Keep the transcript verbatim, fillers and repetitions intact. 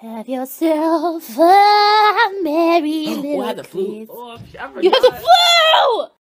Have yourself a merry Oh, little I had the flu. Christmas. Oh, I forgot. You have the flu!